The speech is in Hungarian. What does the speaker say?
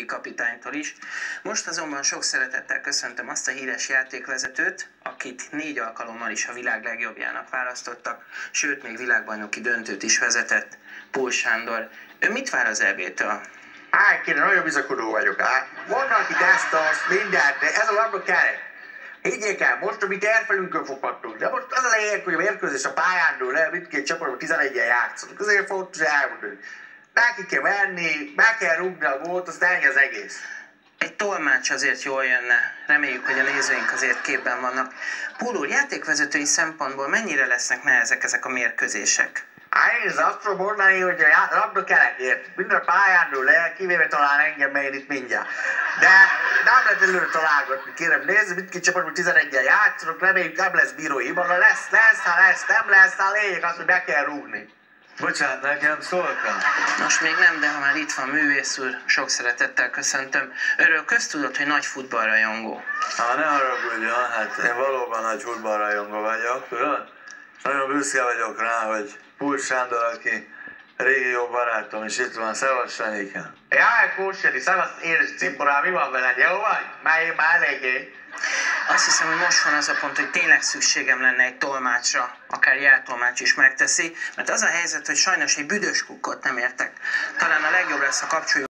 kapitánytól is. Most azonban sok szeretettel köszöntöm azt a híres játékvezetőt, akit 4 alkalommal is a világ legjobbjának választottak, sőt még világbajnoki döntőt is vezetett, Pól Sándor. Ő mit vár az EB-től? Kéne, nagyon bizakodó vagyok. Vannak itt ezt, mindent, ez a labda kerek. Higgyék el, most, amit elfelünkön fogadtunk, de most az a lényeg, hogy a mérkőzés a pályán dől el, mindkét csapatban 11-en játszanak. Azért fontos elmondani. Neki kell menni, meg kell rúgni a gólt, az ennyi az egész. Egy tolmács azért jól jönne. Reméljük, hogy a nézőink azért képben vannak. Pól úr, játékvezetői szempontból mennyire lesznek nehezek ezek a mérkőzések? Én azt tudom mondani, hogy a labda kerekért minden a pályán dől el, kivéve talán engem, mert én itt mindjárt. De nem lehet előre találgatni, kérem, nézd, mindkét csapatban 11-en játszanak, reméljük nem lesz bírói hiba, ha lesz, nem lesz, a lényeg az, hogy be kell rúgni. Bocsánat, nekem szóltam. Most még nem, de ha már itt van művész úr, sok szeretettel köszöntöm. Őről köztudott, hogy nagy futballrajongó. Ne haragudjon, hát én valóban nagy futballrajongó vagyok, tudod? Nagyon büszke vagyok rá, hogy Pól Sándor, aki régi jó barátom, és itt van, szevasz Sanika. Jaj, Kóseri, szevasz, édes cimborám, mi van veled, jó vagy? Már eléggé. Azt hiszem, hogy most van az a pont, hogy tényleg szükségem lenne egy tolmácsra, akár jeltolmács is megteszi, mert az a helyzet, hogy sajnos egy büdös kukkot nem értek. Talán a legjobb lesz a kapcsoljuk.